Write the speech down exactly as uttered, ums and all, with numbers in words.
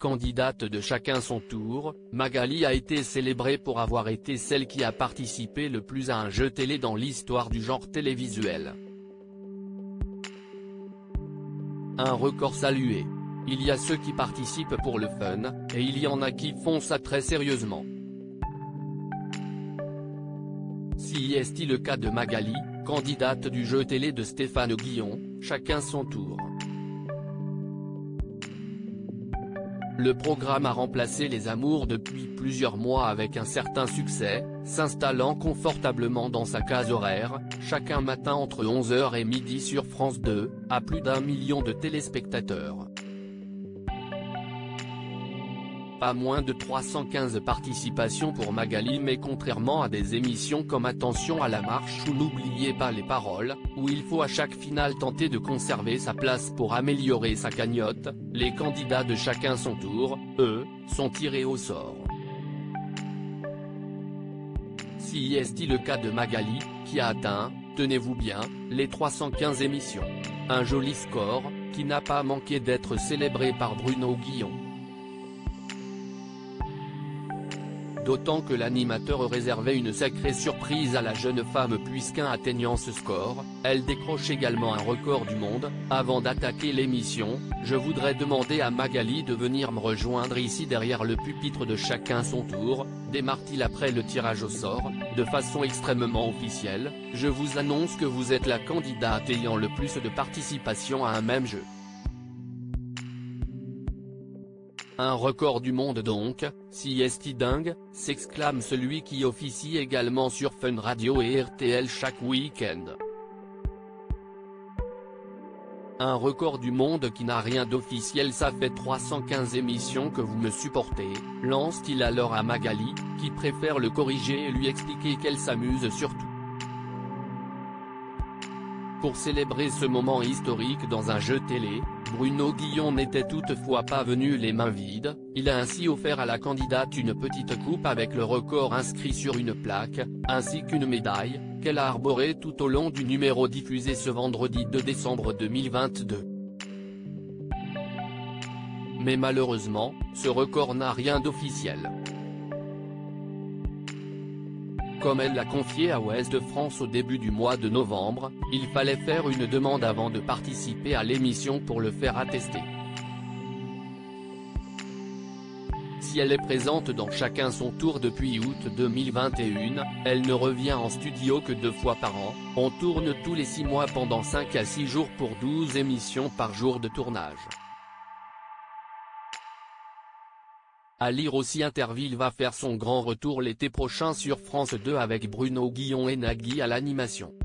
Candidate de Chacun son tour, Magali a été célébrée pour avoir été celle qui a participé le plus à un jeu télé dans l'histoire du genre télévisuel. Un record salué. Il y a ceux qui participent pour le fun, et il y en a qui font ça très sérieusement. Si est-il le cas de Magali, candidate du jeu télé de Stéphane Guillon, Chacun son tour. Le programme a remplacé Les Amours depuis plusieurs mois avec un certain succès, s'installant confortablement dans sa case horaire, chaque matin entre onze heures et midi sur France deux, à plus d'un million de téléspectateurs. Pas moins de trois cent quinze participations pour Magali, mais contrairement à des émissions comme Attention à la marche ou N'oubliez pas les paroles, où il faut à chaque finale tenter de conserver sa place pour améliorer sa cagnotte, les candidats de Chacun son tour, eux, sont tirés au sort. Si est-il le cas de Magali, qui a atteint, tenez-vous bien, les trois cent quinze émissions. Un joli score, qui n'a pas manqué d'être célébré par Bruno Guillon. D'autant que l'animateur réservait une sacrée surprise à la jeune femme puisqu'en atteignant ce score, elle décroche également un record du monde. Avant d'attaquer l'émission, je voudrais demander à Magali de venir me rejoindre ici derrière le pupitre de Chacun son tour, démarre-t-il après le tirage au sort, de façon extrêmement officielle. Je vous annonce que vous êtes la candidate ayant le plus de participation à un même jeu. Un record du monde donc, si est-il dingue, s'exclame celui qui officie également sur Fun Radio et R T L chaque week-end. Un record du monde qui n'a rien d'officiel, ça fait trois cent quinze émissions que vous me supportez, lance-t-il alors à Magali, qui préfère le corriger et lui expliquer qu'elle s'amuse surtout. Pour célébrer ce moment historique dans un jeu télé, Bruno Guillon n'était toutefois pas venu les mains vides, il a ainsi offert à la candidate une petite coupe avec le record inscrit sur une plaque, ainsi qu'une médaille, qu'elle a arborée tout au long du numéro diffusé ce vendredi deux décembre deux mille vingt-deux. Mais malheureusement, ce record n'a rien d'officiel. Comme elle l'a confié à Ouest France au début du mois de novembre, il fallait faire une demande avant de participer à l'émission pour le faire attester. Si elle est présente dans Chacun son tour depuis août deux mille vingt et un, elle ne revient en studio que deux fois par an, on tourne tous les six mois pendant cinq à six jours pour douze émissions par jour de tournage. À lire aussi, Interville va faire son grand retour l'été prochain sur France deux avec Bruno Guillon et Nagui à l'animation.